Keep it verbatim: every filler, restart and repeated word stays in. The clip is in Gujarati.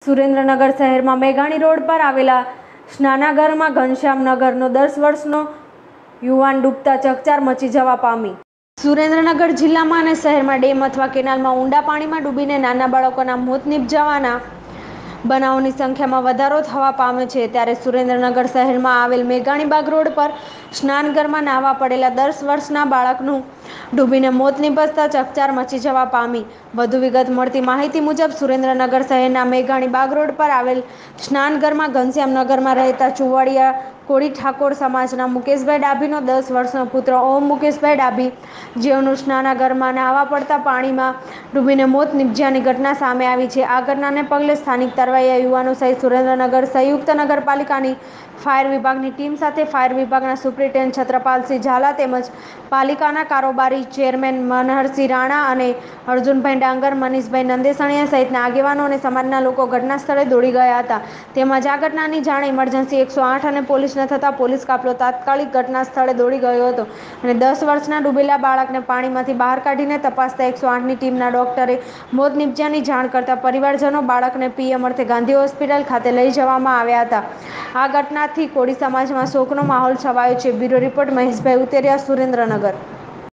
સુરેન્દ્રનગર શહેરમાં મેઘાણી રોડ પર આવેલા સ્નાનાગારમાં ઘનશ્યામનગરનો દસ વર્ષનો યુવાન ડૂબતા ચકચાર મચી જવા પામી। સુરેન્દ્રનગર જિલ્લામાં અને શહેરમાં ડેમ અથવા કેનાલમાં ઊંડા પાણીમાં ડૂબીને નાના બાળકોના મોત નિપજવાના બનાવોની સંખ્યામાં વધારો થવા પામ્યો છે। ત્યારે સુરેન્દ્રનગર શહેરમાં આવેલ મેઘાણીબાગ રોડ પર સ્નાનગરમાં નાહવા પડેલા દસ વર્ષના બાળકનું ડૂબીને મોત નિપજતા ચકચાર મચી જવા પામી। વધુ વિગત મળતી માહિતી મુજબ સુરેન્દ્રનગર શહેરના મેઘાણીબાગ રોડ પર આવેલ સ્નાનગરમાં ઘનશ્યામનગરમાં રહેતા ચુવાડિયા કોળી ઠાકોર સમાજના મુકેશભાઈ ડાભીનો દસ વર્ષનો પુત્ર ઓમ મુકેશભાઈ ડાભી જેઓનું સ્નાનાગારમાં નાહવા પડતા પાણીમાં ડૂબીને મોત નિપજ્યાની ઘટના સામે આવી છે। આ ઘટનાને પગલે સ્થાનિક તરવૈયા યુવાનો સહિત સુરેન્દ્રનગર સંયુક્ત નગરપાલિકાની ફાયર વિભાગની ટીમ સાથે ફાયર વિભાગના સુપ્રિન્ટેન્ડન્ટ છત્રપાલસિંહ ઝાલા તેમજ પાલિકાના કારોબારી ચેરમેન મનહરસિંહ રાણા અને અર્જુનભાઈ ડાંગર, મનીષભાઈ નંદેસણિયા સહિતના આગેવાનો અને સમાજના લોકો ઘટના સ્થળે દોડી ગયા હતા। તેમજ આ ઘટનાની જાણ ઇમરજન્સી એકસો આઠ અને પોલીસને થતાં પોલીસ કાફલો તાત્કાલિક ઘટના સ્થળે દોડી ગયો હતો અને દસ વર્ષના ડૂબેલા બાળકને પાણીમાંથી બહાર કાઢીને તપાસતા એકસો આઠની ટીમના ડોક્ટરે મોત નિપજ્યાની જાણ કરતા પરિવારજનો બાળકને પીએમ અર્થે ગાંધી હોસ્પિટલ ખાતે લઈ જવામાં આવ્યા હતા। આ ઘટનાથી કોળી સમાજમાં શોકનો માહોલ છવાયો છે। Bureau report Maheshbhai Uteriya, Surendranagar.